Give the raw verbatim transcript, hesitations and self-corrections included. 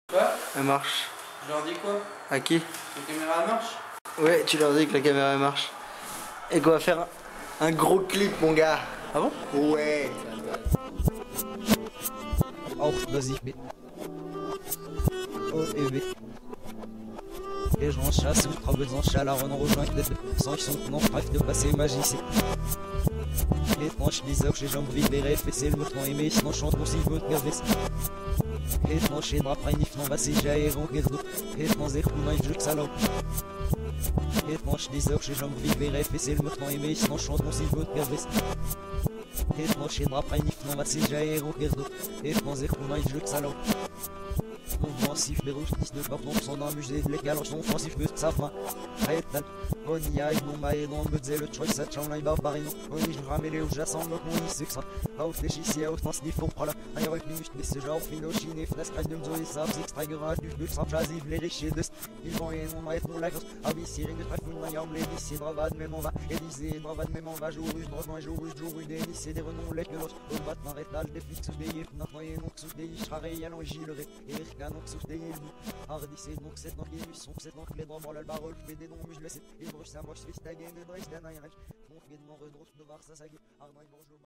Quoi? Elle marche. Je leur dis quoi? À qui? La caméra marche? Ouais, tu leur dis que la caméra marche. Et qu'on va faire un, un gros clip, mon gars. Ah bon? Ouais. Auch das ich bin. Oh, et B. Et j'en chasse ou trois besoins chalaron en rejoint des sans ils sont non bref de passer magicien. Et tranche les heures chez jambes vides les rêves et c'est le mouton aimé sinon chante pour si veut gaver. Et tranche et drap prainif non va c'est jair en guerre. Et tranche et pour naïf je salope. Et tranche les heures chez jambes vides les rêves et c'est le mouton aimé sinon chante pour si veut gaver. Et tranche et drap prainif non va c'est jair en guerre. Et tranche et pour naïf je salope. Offensif, les rouges de pardon sont dans le musée de l'égal, sont offensifs, que ça va. Rétal, on y a, non, bah, et non, me disait le choix, ça change, là, il va barrer, non, on y je ramène les rouges, j'assemble, qu'on y sait que ça. A au fléchi, si, à au sens, il faut prendre, ailleurs, et puis, mais ce genre, fino, chine, flasque, de me ça, c'est extraigera, du but, sans chasif, les riches, et de ils vont, et non, et non, la grosse, ah, oui, si, ring de trèfle, on y a, les lycées, bravade, même on va, et lycée, bravade, même on va, jour, russe, droit, jour, russe, jour, des lycées, des renoms, les que l'autre, au bat, dans rétal, des flics, sous des yeux, non, et non, sous des yeux, charré, allant, gilerai, et rien, donc, sous des yeux, Ardissez donc c'est donc ils sont c'est donc les droits la barre fait des noms je laisse il broche ça moi je suis stagué de dress d'un aïrage donc il demande de voir ça ça